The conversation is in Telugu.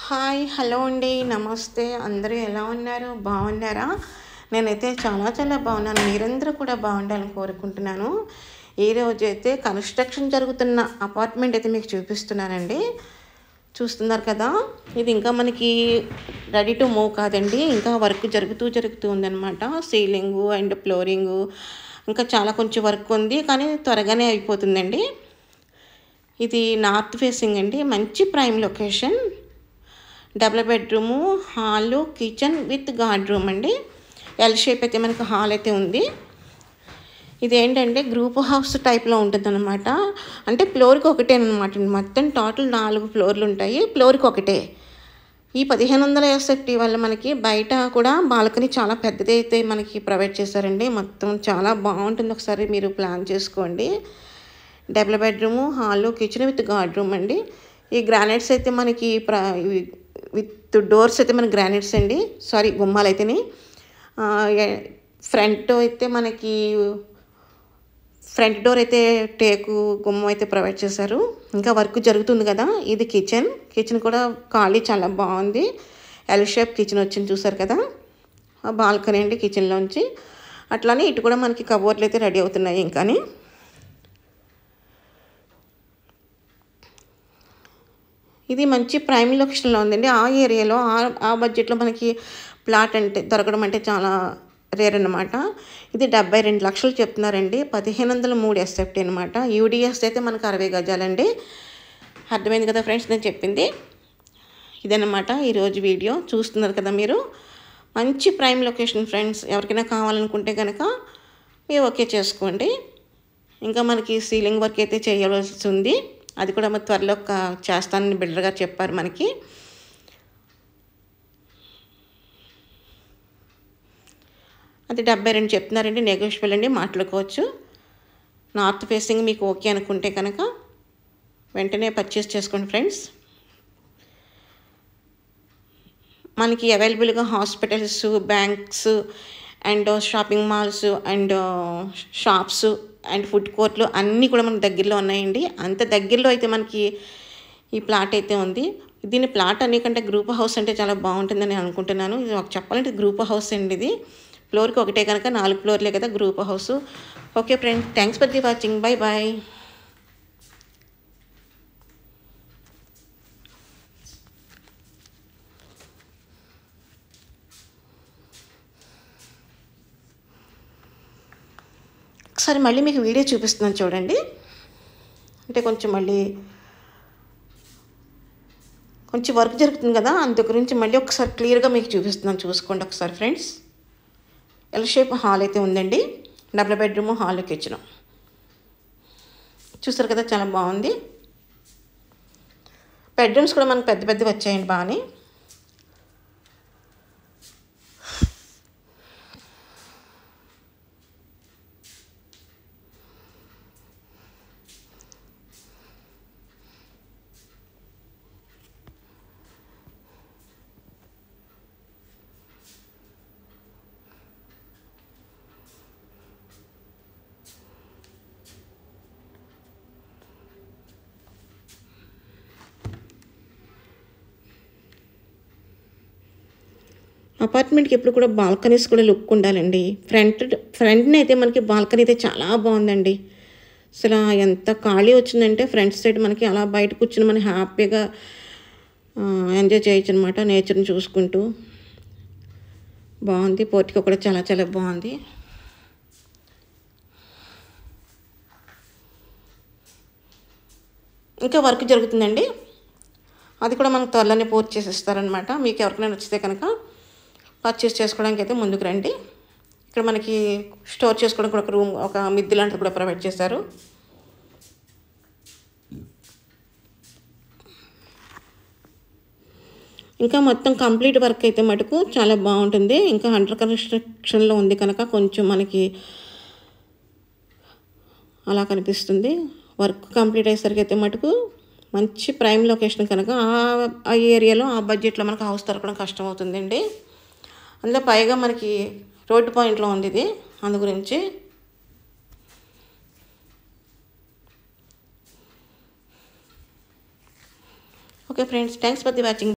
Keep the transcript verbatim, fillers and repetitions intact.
హాయ్ హలో అండి నమస్తే అందరూ ఎలా ఉన్నారు బాగున్నారా? నేనైతే చాలా చాలా బాగున్నాను. మీరందరూ కూడా బాగుండాలని కోరుకుంటున్నాను. ఈరోజు అయితే కన్స్ట్రక్షన్ జరుగుతున్న అపార్ట్మెంట్ అయితే మీకు చూపిస్తున్నానండి. చూస్తున్నారు కదా, ఇది ఇంకా మనకి రెడీ టు మూవ్ కాదండి, ఇంకా వర్క్ జరుగుతూ జరుగుతూ ఉందన్నమాట. సీలింగు అండ్ ఫ్లోరింగు ఇంకా చాలా కొంచెం వర్క్ ఉంది, కానీ త్వరగానే అయిపోతుందండి. ఇది నార్త్ ఫేసింగ్ అండి, మంచి prime location. Double bedroom, hall, kitchen with guard room అండి. ఎల్ షేప్ అయితే మనకు హాల్ అయితే ఉంది. ఇది ఏంటంటే గ్రూప్ హౌస్ టైప్లో ఉంటుంది అనమాట. అంటే ఫ్లోర్కి ఒకటే అనమాట. మొత్తం టోటల్ నాలుగు ఫ్లోర్లు ఉంటాయి, ఫ్లోర్కి ఒకటే. ఈ పదిహేను వందల ఎస్ఎఫ్టీ వల్ల మనకి బయట కూడా బాల్కనీ చాలా పెద్దది అయితే మనకి ప్రొవైడ్ చేశారండి. మొత్తం చాలా బాగుంటుంది, ఒకసారి మీరు ప్లాన్ చేసుకోండి. Double bedroom, hall, kitchen with guard room అండి. ఈ గ్రానైట్స్ అయితే మనకి ప్ర విత్ డోర్స్ అయితే మనకి గ్రానైట్స్ అండి, సారీ గుమ్మాలు అయితేనే. ఫ్రంట్ అయితే మనకి ఫ్రంట్ డోర్ అయితే టేకు గుమ్మం అయితే ప్రొవైడ్ చేశారు. ఇంకా వర్క్ జరుగుతుంది కదా. ఇది కిచెన్. కిచెన్ కూడా ఖాళీ చాలా బాగుంది. ఎల్ షేప్ కిచెన్ వచ్చింది, చూసారు కదా. బాల్కనీ అండి కిచెన్లోంచి. అట్లానే ఇటు కూడా మనకి కబోర్డ్లు అయితే రెడీ అవుతున్నాయి. ఇంకాని ఇది మంచి ప్రైమ్ లొకేషన్లో ఉందండి. ఆ ఏరియాలో ఆ ఆ బడ్జెట్లో మనకి ప్లాట్ అంటే దొరకడం అంటే చాలా రేర్ అనమాట. ఇది డెబ్బై రెండు లక్షలు చెప్తున్నారండి. పదిహేను వందల మూడు ఎస్ఎఫ్టీ అనమాట. యూడిఎస్ అయితే మనకు అరవై గజాలండి. అర్థమైంది కదా ఫ్రెండ్స్ నేను చెప్పింది. ఇదన్నమాట ఈరోజు వీడియో. చూస్తున్నారు కదా మీరు, మంచి ప్రైమ్ లొకేషన్ ఫ్రెండ్స్. ఎవరికైనా కావాలనుకుంటే కనుక మీరు ఓకే చేసుకోండి. ఇంకా మనకి సీలింగ్ వర్క్ అయితే చేయవలసి ఉంది, అది కూడా మరి త్వరలో చేస్తానని బిల్డర్ గారు చెప్పారు మనకి. అది డెబ్బై రెండు చెప్తున్నారండి, నెగోషియబుల్ అండి, మాట్లాడుకోవచ్చు. నార్త్ ఫేసింగ్ మీకు ఓకే అనుకుంటే కనుక వెంటనే పర్చేస్ చేసుకోండి ఫ్రెండ్స్. మనకి అవైలబుల్గా hospitals, banks and shopping malls and shops and food కోర్ట్లు అన్నీ కూడా మనకి దగ్గరలో ఉన్నాయండి. అంత దగ్గరలో అయితే మనకి ఈ ప్లాట్ అయితే ఉంది. దీని ప్లాట్ అన్నికంటే గ్రూప్ హౌస్ అంటే చాలా బాగుంటుందని అనుకుంటున్నాను. ఇది ఒక చెప్పాలంటే గ్రూప్ హౌస్ అండి. ఇది ఫ్లోర్కి ఒకటే కనుక నాలుగు ఫ్లోర్లే కదా group house. Okay friends, thanks for the watching. Bye bye. ఒకసారి మళ్ళీ మీకు వీడియో చూపిస్తున్నాను చూడండి. అంటే కొంచెం మళ్ళీ కొంచెం వర్క్ జరుగుతుంది కదా, అందు గురించి మళ్ళీ ఒకసారి క్లియర్గా మీకు చూపిస్తున్నాను, చూసుకోండి ఒకసారి ఫ్రెండ్స్. ఎల్ షేప్ హాల్ అయితే ఉందండి. Double bedroom, hall, kitchen. చూసారు కదా, చాలా బాగుంది. బెడ్రూమ్స్ కూడా మనకు పెద్ద పెద్దవి వచ్చాయండి బాగానే. అపార్ట్మెంట్కి ఎప్పుడు కూడా బాల్కనీస్ కూడా లుక్ ఉండాలండి. ఫ్రంట్ ఫ్రంట్ని అయితే మనకి బాల్కనీ అయితే చాలా బాగుందండి. అసలు ఎంత ఖాళీ వచ్చిందంటే ఫ్రంట్ సైడ్ మనకి అలా బయట కూర్చుని మనం హ్యాపీగా ఎంజాయ్ చేయొచ్చు అనమాట, నేచర్ని చూసుకుంటూ. బాగుంది. పోర్టికో కూడా చాలా చాలా బాగుంది. ఇంకా వర్క్ జరుగుతుందండి, అది కూడా మనకు త్వరలోనే పూర్తి చేసేస్తారనమాట. మీకు ఎవరికైనా నచ్చితే కనుక పర్చేస్ చేసుకోవడానికి అయితే ముందుకు రండి. ఇక్కడ మనకి స్టోర్ చేసుకోవడానికి కూడా ఒక రూమ్, ఒక మిద్దె లాంటిది కూడా ప్రొవైడ్ చేశారు. ఇంకా మొత్తం కంప్లీట్ వర్క్ అయితే మటుకు చాలా బాగుంటుంది. ఇంకా అండర్ కన్స్ట్రక్షన్లో ఉంది కనుక కొంచెం మనకి అలా కనిపిస్తుంది. వర్క్ కంప్లీట్ అయ్యేసరికి అయితే మటుకు మంచి ప్రైమ్ లొకేషన్ కనుక ఆ ఏరియాలో ఆ బడ్జెట్లో మనకు హౌస్ దొరకడం కష్టం అవుతుందండి. అందులో పైగా మనకి రోడ్డు పాయింట్లో ఉంది ఇది, అందు గురించి. Okay friends, thanks for the watching.